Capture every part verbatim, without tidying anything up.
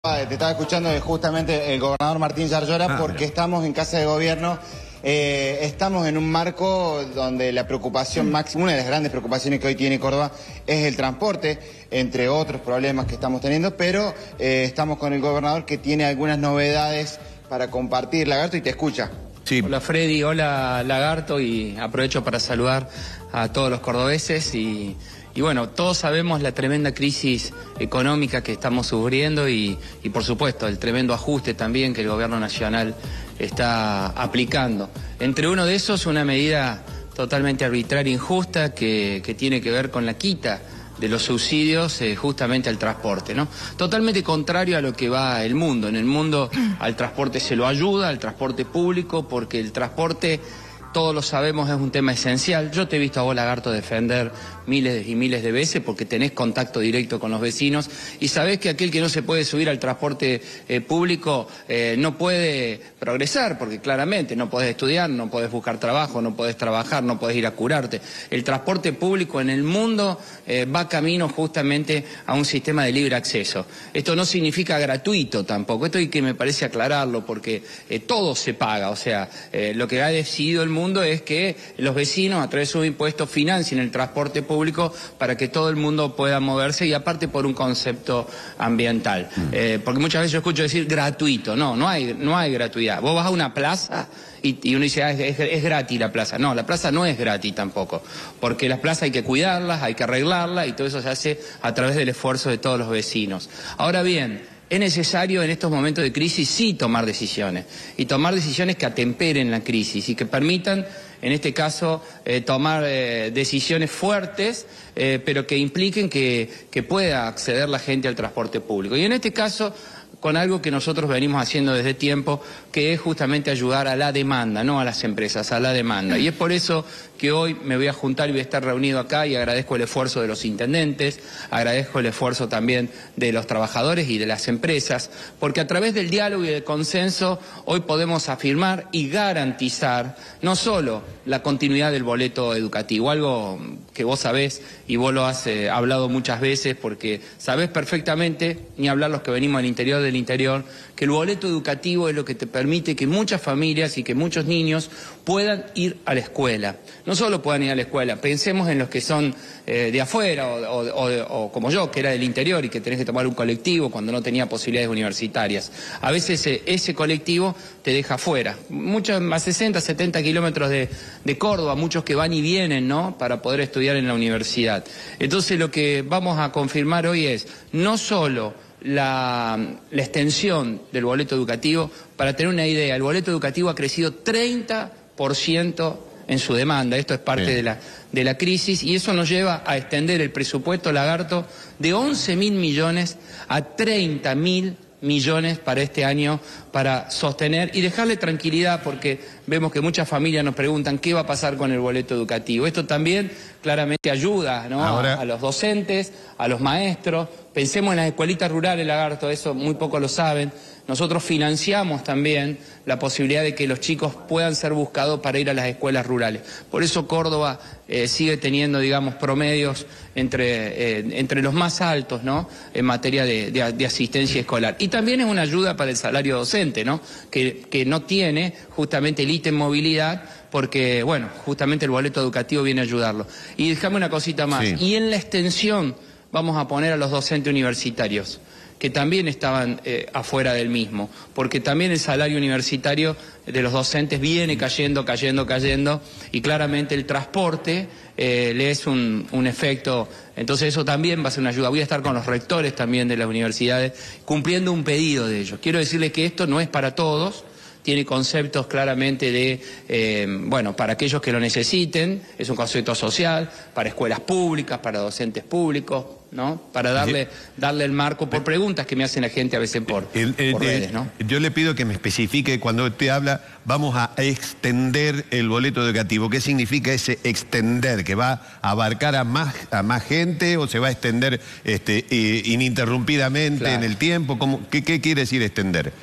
Te estaba escuchando justamente el gobernador Martín Yarlora ah, porque mira. estamos en Casa de Gobierno, eh, estamos en un marco donde la preocupación mm. máxima, una de las grandes preocupaciones que hoy tiene Córdoba es el transporte, entre otros problemas que estamos teniendo, pero eh, estamos con el gobernador que tiene algunas novedades para compartir. Lagarto, y te escucha. Sí. Hola Freddy, hola Lagarto, y aprovecho para saludar a todos los cordobeses y... Y bueno, todos sabemos la tremenda crisis económica que estamos sufriendo y, y por supuesto el tremendo ajuste también que el gobierno nacional está aplicando. Entre uno de esos una medida totalmente arbitraria e injusta que, que tiene que ver con la quita de los subsidios eh, justamente al transporte, ¿no? Totalmente contrario a lo que va el mundo. En el mundo al transporte se lo ayuda, al transporte público, porque el transporte... Todos lo sabemos, es un tema esencial. Yo te he visto a vos, Lagarto, defender miles y miles de veces porque tenés contacto directo con los vecinos y sabés que aquel que no se puede subir al transporte eh, público eh, no puede progresar, porque claramente no podés estudiar, no podés buscar trabajo, no podés trabajar, no podés ir a curarte. El transporte público en el mundo eh, va camino justamente a un sistema de libre acceso. Esto no significa gratuito tampoco, esto hay que me parece aclararlo porque eh, todo se paga, o sea, eh, lo que ha decidido el mundo mundo es que los vecinos a través de sus impuestos financien el transporte público para que todo el mundo pueda moverse y aparte por un concepto ambiental. Mm. Eh, porque muchas veces yo escucho decir gratuito, no, no hay, no hay gratuidad. Vos vas a una plaza y, y uno dice, ah, es, es, es gratis la plaza. No, la plaza no es gratis tampoco, porque las plazas hay que cuidarlas, hay que arreglarlas y todo eso se hace a través del esfuerzo de todos los vecinos. Ahora bien, es necesario en estos momentos de crisis sí tomar decisiones, y tomar decisiones que atemperen la crisis y que permitan, en este caso, eh, tomar eh, decisiones fuertes, eh, pero que impliquen que, que pueda acceder la gente al transporte público. Y en este caso, con algo que nosotros venimos haciendo desde tiempo, que es justamente ayudar a la demanda, no a las empresas, a la demanda. Y es por eso que hoy me voy a juntar y voy a estar reunido acá y agradezco el esfuerzo de los intendentes, agradezco el esfuerzo también de los trabajadores y de las empresas, porque a través del diálogo y del consenso hoy podemos afirmar y garantizar no solo la continuidad del boleto educativo, algo que vos sabés y vos lo has eh, hablado muchas veces porque sabés perfectamente, ni hablar los que venimos del interior del interior, que el boleto educativo es lo que te permite que muchas familias y que muchos niños puedan ir a la escuela. No solo puedan ir a la escuela, pensemos en los que son eh, de afuera o, o, o, o como yo, que era del interior y que tenés que tomar un colectivo cuando no tenía posibilidades universitarias. A veces eh, ese colectivo te deja afuera. Muchos, a sesenta, setenta kilómetros de, de Córdoba, muchos que van y vienen, ¿no?, para poder estudiar en la universidad. Entonces lo que vamos a confirmar hoy es no solo La, la extensión del boleto educativo. Para tener una idea, el boleto educativo ha crecido treinta por ciento en su demanda, esto es parte de la, de la crisis, y eso nos lleva a extender el presupuesto, Lagarto, de once mil millones a treinta mil millones para este año, para sostener y dejarle tranquilidad, porque vemos que muchas familias nos preguntan qué va a pasar con el boleto educativo. Esto también claramente ayuda, ¿no?, Ahora... a, a los docentes, a los maestros. Pensemos en las escuelitas rurales, Lagarto, eso muy pocos lo saben. Nosotros financiamos también la posibilidad de que los chicos puedan ser buscados para ir a las escuelas rurales. Por eso Córdoba eh, sigue teniendo, digamos, promedios entre, eh, entre los más altos, ¿no?, en materia de, de, de asistencia escolar. Y también es una ayuda para el salario docente, ¿no?, que, que no tiene justamente el ítem movilidad, porque, bueno, justamente el boleto educativo viene a ayudarlo. Y déjame una cosita más. Sí. Y en la extensión vamos a poner a los docentes universitarios, que también estaban eh, afuera del mismo, porque también el salario universitario de los docentes viene cayendo, cayendo, cayendo, y claramente el transporte eh, le es un, un efecto, entonces eso también va a ser una ayuda. Voy a estar con los rectores también de las universidades, cumpliendo un pedido de ellos. Quiero decirles que esto no es para todos, tiene conceptos claramente de, eh, bueno, para aquellos que lo necesiten, es un concepto social, para escuelas públicas, para docentes públicos, ¿no?, para darle, darle el marco por preguntas que me hacen la gente a veces por, el, el, por redes, ¿no? Yo le pido que me especifique cuando usted habla, vamos a extender el boleto educativo. ¿Qué significa ese extender? ¿Que va a abarcar a más, a más gente o se va a extender este, eh, ininterrumpidamente claro. en el tiempo? ¿Cómo, qué, ¿Qué quiere decir extender?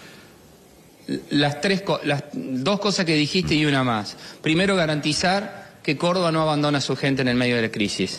Las, tres, las dos cosas que dijiste y una más. Primero, garantizar que Córdoba no abandona a su gente en el medio de la crisis.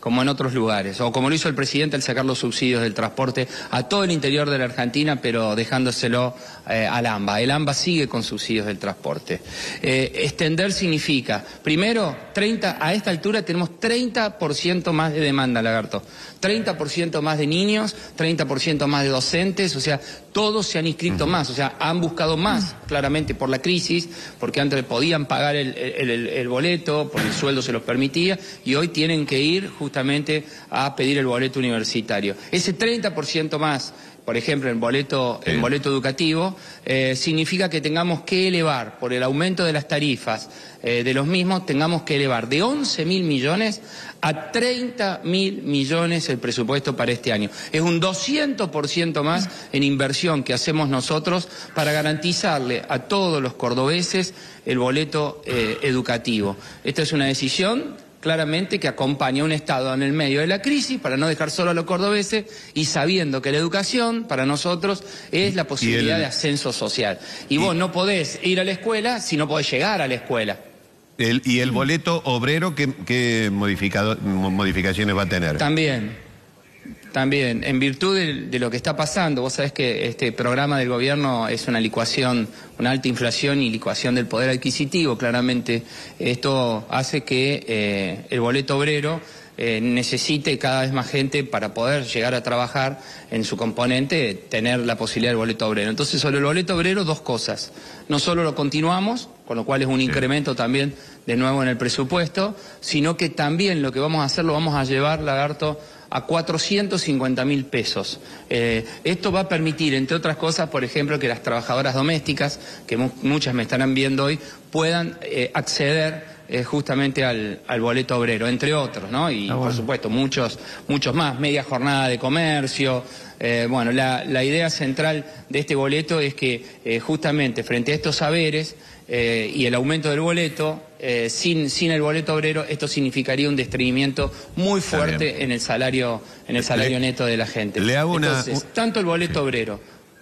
como en otros lugares, o como lo hizo el presidente al sacar los subsidios del transporte a todo el interior de la Argentina, pero dejándoselo eh, al AMBA. El AMBA sigue con subsidios del transporte. Eh, extender significa, primero, treinta, a esta altura tenemos treinta por ciento más de demanda, Lagarto. treinta por ciento más de niños, treinta por ciento más de docentes, o sea, todos se han inscrito más, o sea, han buscado más, claramente por la crisis, porque antes podían pagar el, el, el, el boleto, porque el sueldo se los permitía, y hoy tienen que ir justamente a pedir el boleto universitario. Ese treinta por ciento más, por ejemplo, en boleto, en boleto educativo, eh, significa que tengamos que elevar, por el aumento de las tarifas eh, de los mismos, tengamos que elevar de once mil millones a treinta mil millones el presupuesto para este año. Es un doscientos por ciento más en inversión que hacemos nosotros para garantizarle a todos los cordobeses el boleto eh, educativo. Esta es una decisión claramente que acompaña a un Estado en el medio de la crisis para no dejar solo a los cordobeses y sabiendo que la educación para nosotros es la posibilidad el, de ascenso social. Y, y vos no podés ir a la escuela si no podés llegar a la escuela. El, ¿Y el boleto obrero qué, qué modificaciones va a tener? También. También, en virtud de, de lo que está pasando, vos sabés que este programa del gobierno es una licuación, una alta inflación y licuación del poder adquisitivo, claramente esto hace que eh, el boleto obrero eh, necesite cada vez más gente para poder llegar a trabajar en su componente, tener la posibilidad del boleto obrero. Entonces, sobre el boleto obrero, dos cosas. No solo lo continuamos, con lo cual es un incremento también de nuevo en el presupuesto, sino que también lo que vamos a hacer lo vamos a llevar, Lagarto, a cuatrocientos cincuenta mil pesos. Eh, esto va a permitir, entre otras cosas, por ejemplo, que las trabajadoras domésticas, que mu muchas me estarán viendo hoy, puedan eh, acceder eh, justamente al, al boleto obrero, entre otros, ¿no? Y, ah, bueno. por supuesto, muchos, muchos más, media jornada de comercio. Eh, bueno, la, la idea central de este boleto es que eh, justamente frente a estos saberes eh, y el aumento del boleto, eh, sin, sin el boleto obrero, esto significaría un destreñimiento muy fuerte en el salario, en el salario le, neto de la gente. Le hago Entonces, una... tanto el boleto obrero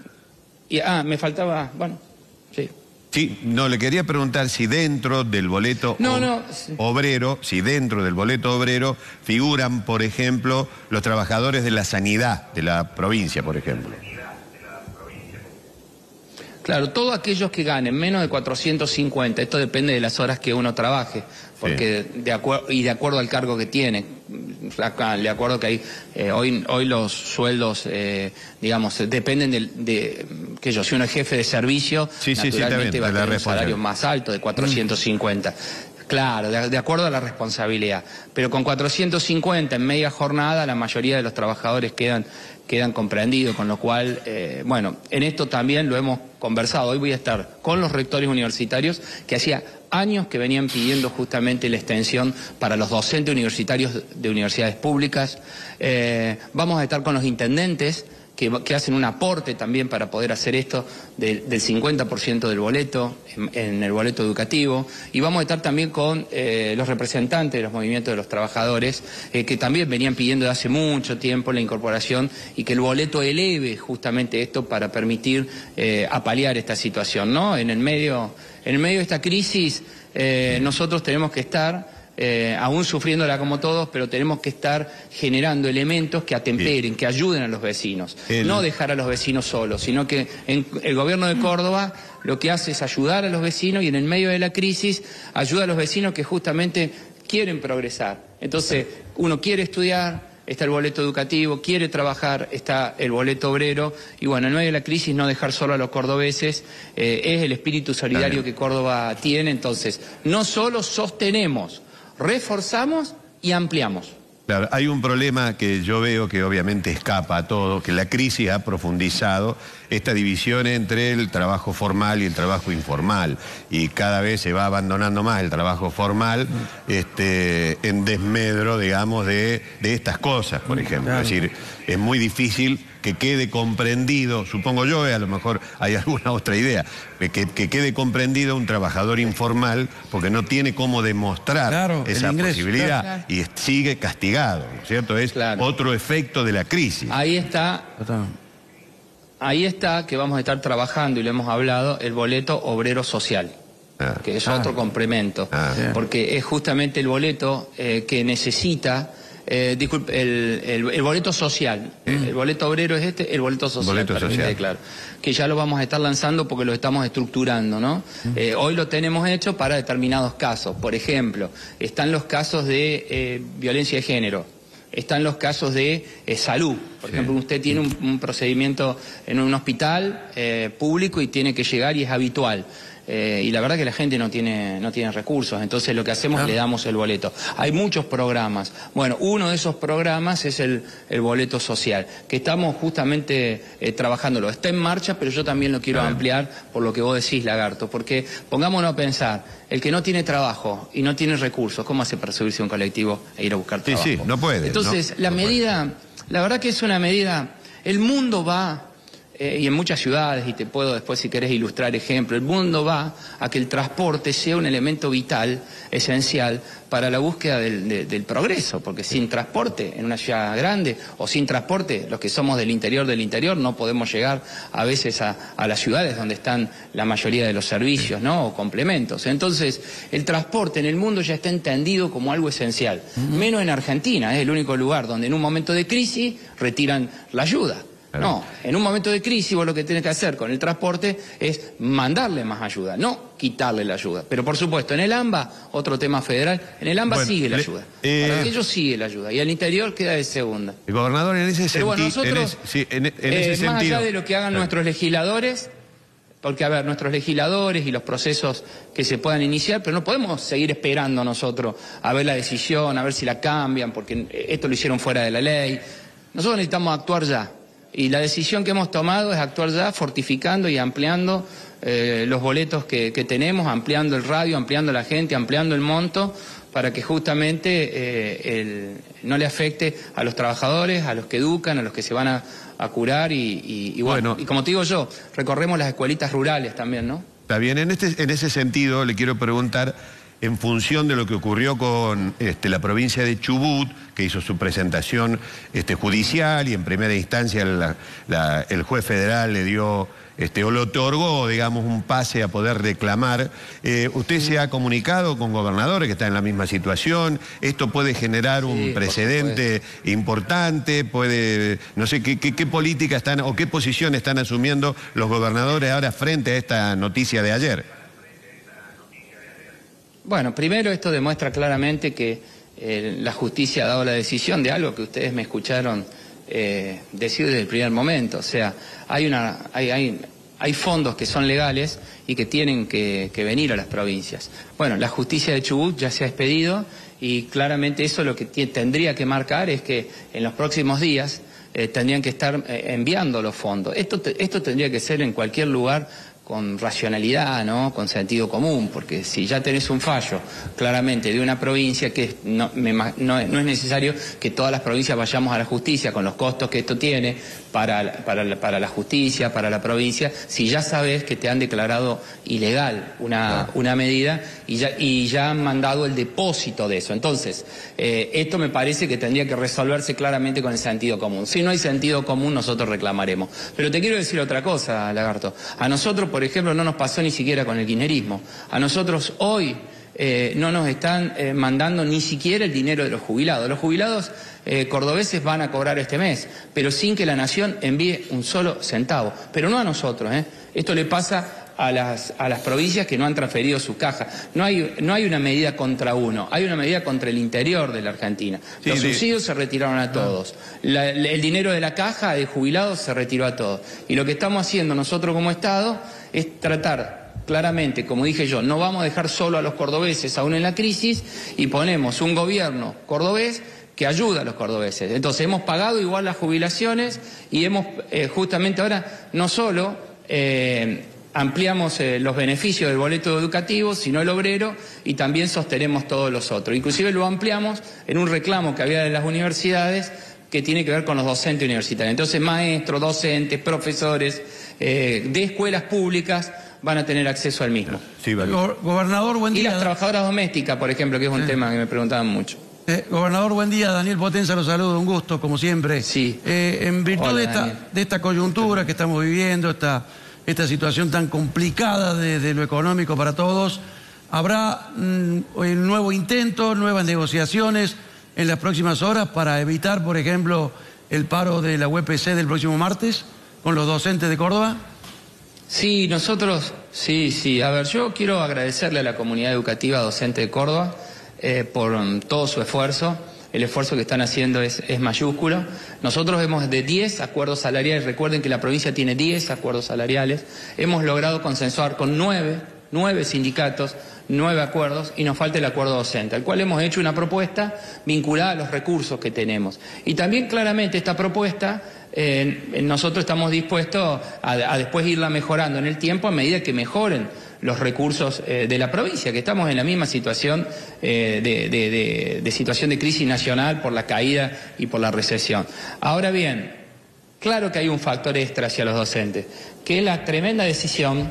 y ah, me faltaba, bueno, sí. Sí, no, le quería preguntar si dentro del boleto no, no. obrero, si dentro del boleto obrero figuran, por ejemplo, los trabajadores de la sanidad de la provincia, por ejemplo. Claro, todos aquellos que ganen menos de cuatrocientos cincuenta, esto depende de las horas que uno trabaje, porque sí. de acuerdo y de acuerdo al cargo que tiene. Acá, de acuerdo que hay, eh, hoy, hoy los sueldos, eh, digamos, dependen de, de, que yo, si uno es jefe de servicio, sí, naturalmente sí, sí, va a tener un salario más alto, de cuatrocientos cincuenta. Mm. Claro, de, de acuerdo a la responsabilidad. Pero con cuatrocientos cincuenta en media jornada, la mayoría de los trabajadores quedan, quedan comprendidos, con lo cual, eh, bueno, en esto también lo hemos conversado. Hoy voy a estar con los rectores universitarios que hacía años que venían pidiendo justamente la extensión para los docentes universitarios de universidades públicas. Eh, vamos a estar con los intendentes que, que hacen un aporte también para poder hacer esto de, del cincuenta por ciento del boleto, en, en el boleto educativo, y vamos a estar también con eh, los representantes de los movimientos de los trabajadores, eh, que también venían pidiendo de hace mucho tiempo la incorporación y que el boleto eleve justamente esto para permitir eh, apalear esta situación, ¿no? En el medio, en el medio de esta crisis, eh, nosotros tenemos que estar Eh, aún sufriéndola como todos, pero tenemos que estar generando elementos que atemperen, Bien. que ayuden a los vecinos. El... No dejar a los vecinos solos, sino que en el gobierno de Córdoba lo que hace es ayudar a los vecinos y en el medio de la crisis ayuda a los vecinos que justamente quieren progresar. Entonces, uno quiere estudiar, está el boleto educativo, quiere trabajar, está el boleto obrero, y bueno, en medio de la crisis no dejar solo a los cordobeses, eh, es el espíritu solidario que Córdoba tiene. Entonces, no solo sostenemos, reforzamos y ampliamos. Claro, hay un problema que yo veo que obviamente escapa a todo, que la crisis ha profundizado esta división entre el trabajo formal y el trabajo informal, y cada vez se va abandonando más el trabajo formal este, en desmedro, digamos, de, de estas cosas, por ejemplo. Claro. Es decir, es muy difícil que quede comprendido, supongo yo, eh, a lo mejor hay alguna otra idea, que, que quede comprendido un trabajador informal porque no tiene cómo demostrar claro, esa ingreso, posibilidad, claro, claro. y sigue castigado, ¿no es cierto? Es claro. otro efecto de la crisis. Ahí está, ahí está que vamos a estar trabajando, y lo hemos hablado, el boleto obrero social. Ah. Que es ah. otro complemento, ah. porque es justamente el boleto eh, que necesita Eh, disculpe, el, el, el boleto social. Mm. El boleto obrero es este, el boleto social. Boleto social. Claro, que ya lo vamos a estar lanzando porque lo estamos estructurando, ¿no? Mm. Eh, hoy lo tenemos hecho para determinados casos. Por ejemplo, están los casos de eh, violencia de género. Están los casos de eh, salud. Por sí. ejemplo, usted tiene un, un procedimiento en un hospital eh, público y tiene que llegar y es habitual. Eh, y la verdad que la gente no tiene, no tiene recursos, entonces lo que hacemos es le damos el boleto. Hay muchos programas. Bueno, uno de esos programas es el, el boleto social, que estamos justamente eh, trabajándolo. Está en marcha, pero yo también lo quiero claro. ampliar por lo que vos decís, Lagarto, porque pongámonos a pensar, el que no tiene trabajo y no tiene recursos, ¿cómo hace para subirse a un colectivo e ir a buscar trabajo? Sí, sí, no puede. Entonces, no, la no medida, puede. la verdad que es una medida, el mundo va... Eh, y en muchas ciudades, y te puedo después si querés ilustrar ejemplos, el mundo va a que el transporte sea un elemento vital, esencial, para la búsqueda del, de, del progreso, porque sin transporte en una ciudad grande, o sin transporte, los que somos del interior del interior, no podemos llegar a veces a, a las ciudades donde están la mayoría de los servicios, ¿no? O complementos. Entonces, el transporte en el mundo ya está entendido como algo esencial, uh-huh. menos en Argentina, es el único lugar donde en un momento de crisis retiran la ayuda. No, en un momento de crisis vos lo que tenés que hacer con el transporte es mandarle más ayuda, no quitarle la ayuda. Pero por supuesto, en el AMBA, otro tema federal, en el AMBA bueno, sigue la ayuda. Eh, Para aquellos sigue la ayuda y al interior queda de segunda. El gobernador en ese sentido... Pero bueno, nosotros, en sí, en, en eh, ese más sentido, allá de lo que hagan claro. nuestros legisladores... Porque, a ver, nuestros legisladores y los procesos que se puedan iniciar, pero no podemos seguir esperando nosotros a ver la decisión, a ver si la cambian, porque esto lo hicieron fuera de la ley. Nosotros necesitamos actuar ya. Y la decisión que hemos tomado es actuar ya fortificando y ampliando eh, los boletos que, que tenemos, ampliando el radio, ampliando la gente, ampliando el monto, para que justamente eh, el, no le afecte a los trabajadores, a los que educan, a los que se van a, a curar y, y, y bueno, bueno, y como te digo yo, recorremos las escuelitas rurales también, ¿no? Está bien, en, este, en ese sentido le quiero preguntar... En función de lo que ocurrió con este, la provincia de Chubut, que hizo su presentación este, judicial y en primera instancia la, la, el juez federal le dio este, o le otorgó, digamos, un pase a poder reclamar. Eh, ¿Usted se ha comunicado con gobernadores que están en la misma situación? ¿Esto puede generar un sí, precedente importante? Puede, no sé, ¿qué, qué, qué política están o qué posición están asumiendo los gobernadores ahora frente a esta noticia de ayer? Bueno, primero esto demuestra claramente que eh, la justicia ha dado la decisión de algo que ustedes me escucharon eh, decir desde el primer momento. O sea, hay, una, hay, hay, hay fondos que son legales y que tienen que, que venir a las provincias. Bueno, la justicia de Chubut ya se ha expedido y claramente eso lo que tendría que marcar es que en los próximos días eh, tendrían que estar eh, enviando los fondos. Esto, te, esto tendría que ser en cualquier lugar con racionalidad, ¿no? Con sentido común, porque si ya tenés un fallo claramente de una provincia, que no, me, no, no es necesario que todas las provincias vayamos a la justicia con los costos que esto tiene para, para, para la justicia, para la provincia, si ya sabes que te han declarado ilegal una, no. una medida y ya, y ya han mandado el depósito de eso. Entonces, eh, esto me parece que tendría que resolverse claramente con el sentido común. Si no hay sentido común, nosotros reclamaremos. Pero te quiero decir otra cosa, Lagarto. A nosotros, por ejemplo, no nos pasó ni siquiera con el kirchnerismo. A nosotros hoy eh, no nos están eh, mandando ni siquiera el dinero de los jubilados. Los jubilados eh, cordobeses van a cobrar este mes, pero sin que la nación envíe un solo centavo. Pero no a nosotros, ¿eh? Esto le pasa a las, a las provincias que no han transferido su caja. No hay, no hay una medida contra uno, hay una medida contra el interior de la Argentina. Sí, los sí. subsidios se retiraron a todos. La, el dinero de la caja de jubilados se retiró a todos. Y lo que estamos haciendo nosotros como Estado es tratar claramente, como dije yo, no vamos a dejar solo a los cordobeses aún en la crisis y ponemos un gobierno cordobés que ayuda a los cordobeses. Entonces hemos pagado igual las jubilaciones y hemos eh, justamente ahora no solo eh, ampliamos eh, los beneficios del boleto educativo, sino el obrero, y también sostenemos todos los otros. Inclusive lo ampliamos en un reclamo que había de las universidades que tiene que ver con los docentes universitarios. Entonces maestros, docentes, profesores eh, de escuelas públicas van a tener acceso al mismo. Sí, vale. Go Gobernador, buen día. Y las trabajadoras domésticas, por ejemplo, que es un sí. tema que me preguntaban mucho. Eh, gobernador, buen día. Daniel Potenza lo saludo, un gusto, como siempre. Sí. Eh, en virtud Hola, de, esta, de esta coyuntura que estamos viviendo, esta, esta situación tan complicada de, de lo económico para todos, ¿habrá mm, un nuevo intento, nuevas negociaciones en las próximas horas para evitar, por ejemplo, el paro de la U P C del próximo martes con los docentes de Córdoba? Sí, nosotros, sí, sí. A ver, yo quiero agradecerle a la comunidad educativa docente de Córdoba eh, por um, todo su esfuerzo. El esfuerzo que están haciendo es, es mayúsculo. Nosotros hemos de diez acuerdos salariales, recuerden que la provincia tiene diez acuerdos salariales, hemos logrado consensuar con nueve, nueve sindicatos, nueve acuerdos, y nos falta el acuerdo docente, al cual hemos hecho una propuesta vinculada a los recursos que tenemos. Y también claramente esta propuesta eh, nosotros estamos dispuestos a, a después irla mejorando en el tiempo a medida que mejoren los recursos eh, de la provincia, que estamos en la misma situación eh, de, de, de, de situación de crisis nacional por la caída y por la recesión. Ahora bien, claro que hay un factor extra hacia los docentes, que es la tremenda decisión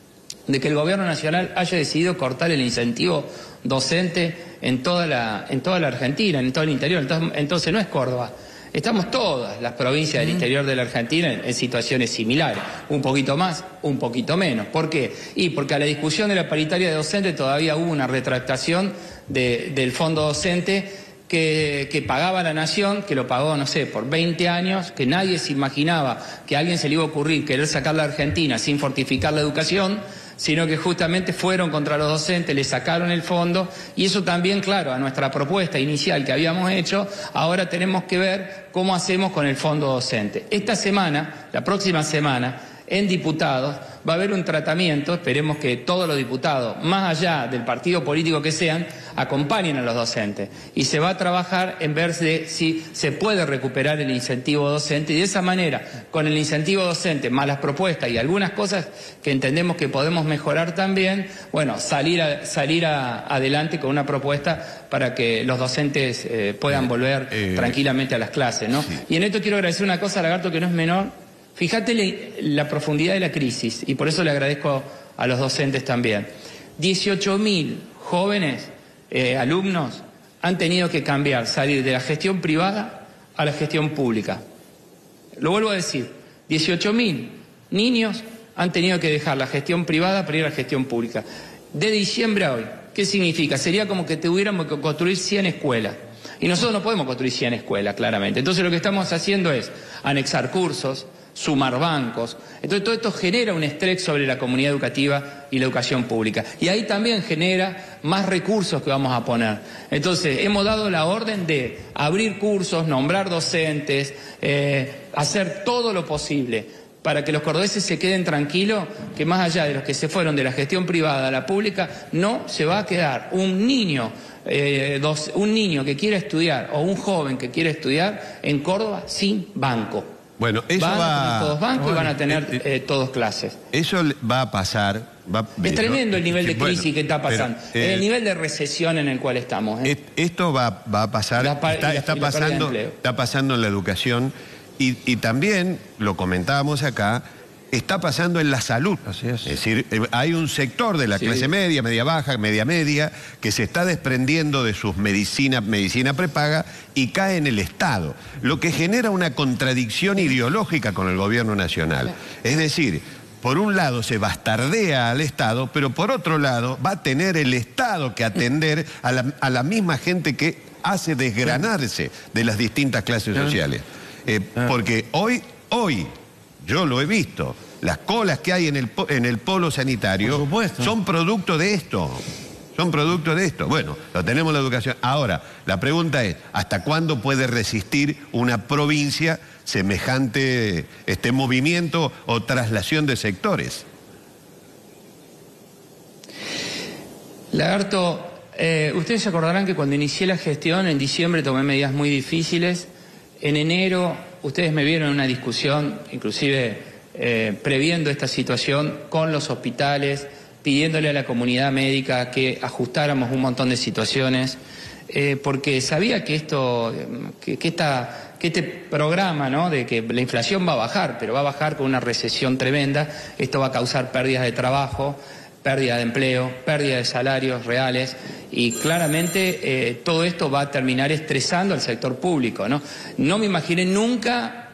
de que el gobierno nacional haya decidido cortar el incentivo docente en toda la, en toda la Argentina, en todo el interior. Entonces, entonces no es Córdoba. Estamos todas las provincias del interior de la Argentina en, en situaciones similares, un poquito más, un poquito menos. ¿Por qué? Y porque a la discusión de la paritaria de docentes todavía hubo una retractación de, del fondo docente que, que pagaba la nación, que lo pagó, no sé, por veinte años, que nadie se imaginaba que a alguien se le iba a ocurrir querer sacar la Argentina sin fortificar la educación, sino que justamente fueron contra los docentes, le sacaron el fondo, y eso también, claro, a nuestra propuesta inicial que habíamos hecho, ahora tenemos que ver cómo hacemos con el fondo docente. Esta semana, la próxima semana, en diputados va a haber un tratamiento, esperemos que todos los diputados, más allá del partido político que sean, acompañen a los docentes. Y se va a trabajar en ver de si se puede recuperar el incentivo docente, y de esa manera, con el incentivo docente, más las propuestas y algunas cosas que entendemos que podemos mejorar también, bueno, salir, a, salir a, adelante con una propuesta para que los docentes eh, puedan volver eh, tranquilamente a las clases, ¿no? Sí. Y en esto quiero agradecer una cosa, Lagarto, que no es menor. Fíjate la profundidad de la crisis, y por eso le agradezco a los docentes también. dieciocho mil jóvenes, eh, alumnos, han tenido que cambiar, salir de la gestión privada a la gestión pública. Lo vuelvo a decir, dieciocho mil niños han tenido que dejar la gestión privada para ir a la gestión pública. De diciembre a hoy, ¿qué significa? Sería como que tuviéramos que construir cien escuelas. Y nosotros no podemos construir cien escuelas, claramente. Entonces lo que estamos haciendo es anexar cursos, sumar bancos. Entonces todo esto genera un estrés sobre la comunidad educativa y la educación pública. Y ahí también genera más recursos que vamos a poner. Entonces hemos dado la orden de abrir cursos, nombrar docentes, eh, hacer todo lo posible para que los cordobeses se queden tranquilos, que más allá de los que se fueron de la gestión privada a la pública, no se va a quedar un niño, eh, dos, un niño que quiera estudiar o un joven que quiera estudiar en Córdoba sin banco. Bueno, eso van va... a tener todos bancos bueno, y van a tener eh, eh, todos clases. Eso va a pasar... Va, es tremendo ¿no? el nivel de crisis bueno, que está pasando, pero, eh, el nivel de recesión en el cual estamos. ¿eh? Esto va, va a pasar, la, está, la, está, pasando, está pasando en la educación y, y también, lo comentábamos acá, está pasando en la salud. Así es. Es decir, hay un sector de la sí. clase media, media baja, media media, que se está desprendiendo de sus medicina, medicina prepaga y cae en el Estado, lo que genera una contradicción ideológica con el gobierno nacional. Es decir, por un lado se bastardea al Estado, pero por otro lado va a tener el Estado que atender a la, a la misma gente que hace desgranarse de las distintas clases sociales. Eh, porque hoy, hoy... Yo lo he visto. Las colas que hay en el, en el polo sanitario son producto de esto. Son producto de esto. Bueno, lo tenemos en la educación. Ahora, la pregunta es, ¿hasta cuándo puede resistir una provincia semejante este movimiento o traslación de sectores? Lagarto, eh, ustedes se acordarán que cuando inicié la gestión, en diciembre tomé medidas muy difíciles. En enero... Ustedes me vieron en una discusión, inclusive eh, previendo esta situación con los hospitales, pidiéndole a la comunidad médica que ajustáramos un montón de situaciones, eh, porque sabía que esto, que, que, esta, que este programa, ¿no?, de que la inflación va a bajar, pero va a bajar con una recesión tremenda, esto va a causar pérdidas de trabajo, pérdida de empleo, pérdida de salarios reales, y claramente eh, todo esto va a terminar estresando al sector público, ¿no? No me imaginé nunca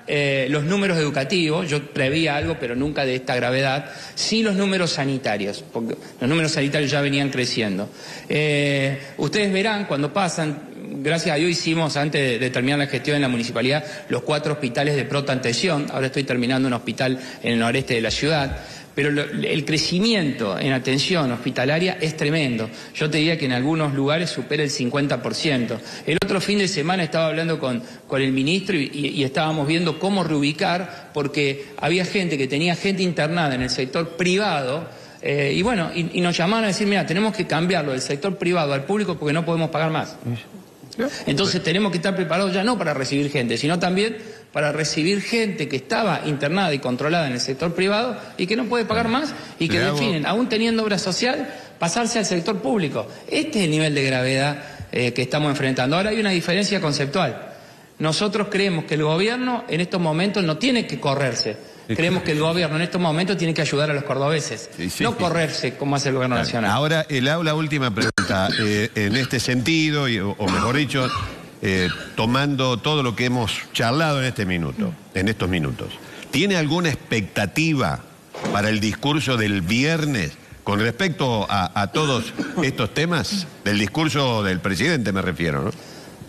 eh, los números educativos, yo preveía algo, pero nunca de esta gravedad, sí los números sanitarios, porque los números sanitarios ya venían creciendo. Eh, ustedes verán cuando pasan, gracias a Dios hicimos, antes de, de terminar la gestión en la municipalidad, los cuatro hospitales de pronta atención. Ahora estoy terminando un hospital en el noreste de la ciudad. Pero lo, el crecimiento en atención hospitalaria es tremendo. Yo te diría que en algunos lugares supera el cincuenta por ciento. El otro fin de semana estaba hablando con, con el ministro y, y, y estábamos viendo cómo reubicar, porque había gente que tenía gente internada en el sector privado. Eh, y bueno, y, y nos llamaron a decir, mira, tenemos que cambiarlo del sector privado al público porque no podemos pagar más. Entonces tenemos que estar preparados ya no para recibir gente, sino también para recibir gente que estaba internada y controlada en el sector privado y que no puede pagar más y que definen, aún teniendo obra social, pasarse al sector público. Este es el nivel de gravedad eh, que estamos enfrentando. Ahora hay una diferencia conceptual. Nosotros creemos que el gobierno en estos momentos no tiene que correrse. Creemos que el gobierno en estos momentos tiene que ayudar a los cordobeses, sí, sí, no sí. correrse como hace el gobierno claro. nacional. Ahora, la, la última pregunta, eh, en este sentido, y, o, o mejor dicho, eh, tomando todo lo que hemos charlado en este minuto, en estos minutos, ¿tiene alguna expectativa para el discurso del viernes con respecto a, a todos estos temas? Del discurso del presidente me refiero, ¿no?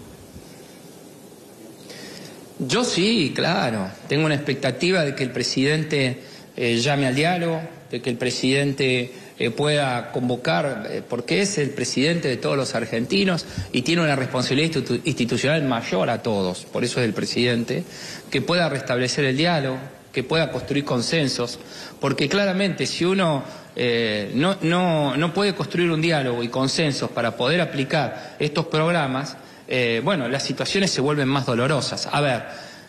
Yo sí, claro. Tengo una expectativa de que el presidente eh, llame al diálogo, de que el presidente eh, pueda convocar, eh, porque es el presidente de todos los argentinos y tiene una responsabilidad institu institucional mayor a todos, por eso es el presidente, que pueda restablecer el diálogo, que pueda construir consensos, porque claramente si uno eh, no, no, no puede construir un diálogo y consensos para poder aplicar estos programas, Eh, bueno, las situaciones se vuelven más dolorosas. A ver,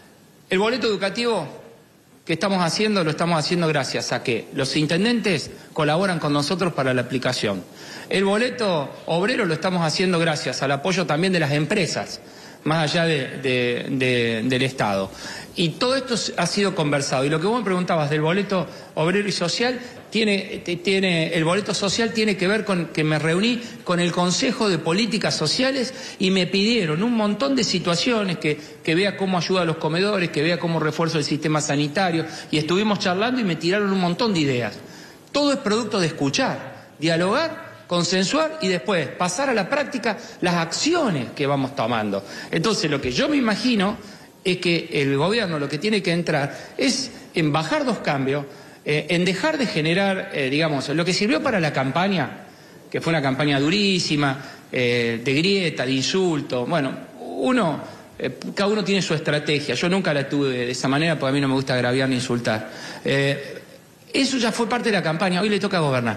el boleto educativo que estamos haciendo, lo estamos haciendo gracias a que los intendentes colaboran con nosotros para la aplicación. El boleto obrero lo estamos haciendo gracias al apoyo también de las empresas, más allá de, de, de, del Estado. Y todo esto ha sido conversado. Y lo que vos me preguntabas del boleto obrero y social, tiene, tiene, el boleto social tiene que ver con que me reuní con el Consejo de Políticas Sociales y me pidieron un montón de situaciones, que, que vea cómo ayuda a los comedores, que vea cómo refuerzo el sistema sanitario, y estuvimos charlando y me tiraron un montón de ideas. Todo es producto de escuchar, dialogar, consensuar y después pasar a la práctica las acciones que vamos tomando. Entonces lo que yo me imagino es que el gobierno lo que tiene que entrar es en bajar dos cambios, eh, en dejar de generar, eh, digamos, lo que sirvió para la campaña, que fue una campaña durísima, eh, de grieta, de insulto. Bueno, uno, eh, cada uno tiene su estrategia. Yo nunca la tuve de esa manera porque a mí no me gusta agraviar ni insultar. Eh, eso ya fue parte de la campaña, hoy le toca gobernar.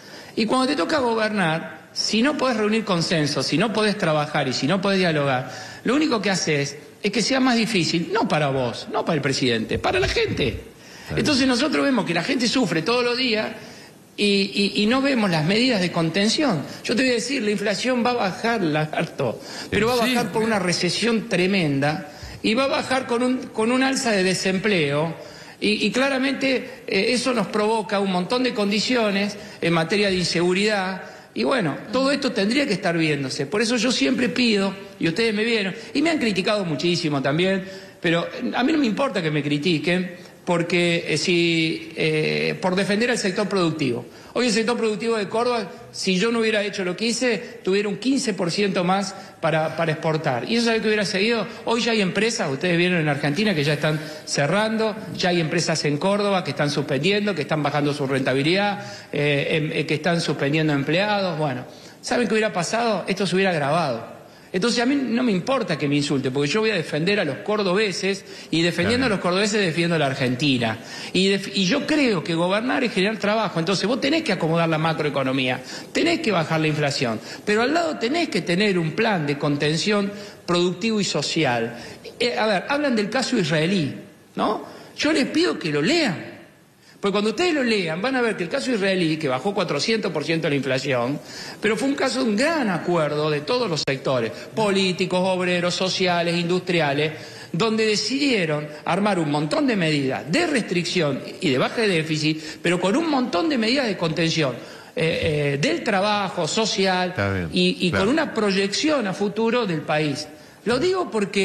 Y cuando te toca gobernar, si no podés reunir consensos, si no podés trabajar y si no podés dialogar, lo único que haces es que sea más difícil, no para vos, no para el presidente, para la gente. Entonces nosotros vemos que la gente sufre todos los días y, y, y no vemos las medidas de contención. Yo te voy a decir, la inflación va a bajar, lagarto, pero va a bajar por una recesión tremenda y va a bajar con un, con un alza de desempleo. Y, y claramente eh, eso nos provoca un montón de condiciones en materia de inseguridad. Y bueno, todo esto tendría que estar viéndose. Por eso yo siempre pido, y ustedes me vieron, y me han criticado muchísimo también, pero a mí no me importa que me critiquen, porque eh, si eh, por defender al sector productivo. Hoy el sector productivo de Córdoba, si yo no hubiera hecho lo que hice, tuviera un quince por ciento más para, para exportar. ¿Y eso sabe que hubiera seguido? Hoy ya hay empresas, ustedes vieron en Argentina, que ya están cerrando, ya hay empresas en Córdoba que están suspendiendo, que están bajando su rentabilidad, eh, eh, que están suspendiendo empleados. Bueno, ¿saben qué hubiera pasado? Esto se hubiera agravado. Entonces a mí no me importa que me insulte, porque yo voy a defender a los cordobeses, y defendiendo claro. a los cordobeses defiendo a la Argentina. Y, def y yo creo que gobernar es generar trabajo. Entonces vos tenés que acomodar la macroeconomía, tenés que bajar la inflación, pero al lado tenés que tener un plan de contención productivo y social. Eh, a ver, hablan del caso israelí, ¿no? Yo les pido que lo lean. Porque cuando ustedes lo lean van a ver que el caso israelí, que bajó cuatrocientos por ciento la inflación, pero fue un caso de un gran acuerdo de todos los sectores, políticos, obreros, sociales, industriales, donde decidieron armar un montón de medidas de restricción y de baja de déficit, pero con un montón de medidas de contención eh, eh, del trabajo social bien, y, y claro. con una proyección a futuro del país. Lo digo porque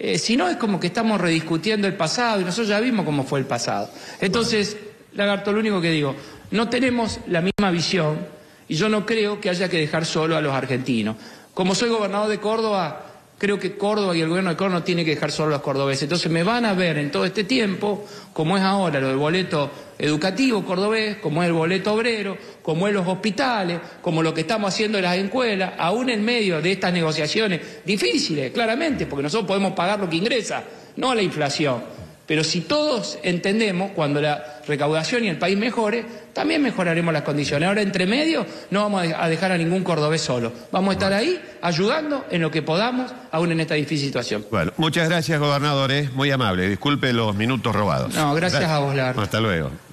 Eh, si no, es como que estamos rediscutiendo el pasado y nosotros ya vimos cómo fue el pasado. Entonces, Lagarto, lo único que digo, no tenemos la misma visión y yo no creo que haya que dejar solo a los argentinos. Como soy gobernador de Córdoba, creo que Córdoba y el gobierno de Córdoba no tiene que dejar solo a los cordobeses. Entonces me van a ver en todo este tiempo, como es ahora lo del boleto educativo cordobés, como es el boleto obrero, como es los hospitales, como lo que estamos haciendo en las escuelas, aún en medio de estas negociaciones difíciles, claramente, porque nosotros podemos pagar lo que ingresa, no la inflación. Pero si todos entendemos, cuando la recaudación y el país mejore, también mejoraremos las condiciones. Ahora, entre medio, no vamos a dejar a ningún cordobés solo. Vamos a estar ahí ayudando en lo que podamos, aún en esta difícil situación. Bueno, muchas gracias, gobernador, ¿eh? Muy amable. Disculpe los minutos robados. No, gracias, gracias. a vos, Lagarto. Hasta luego.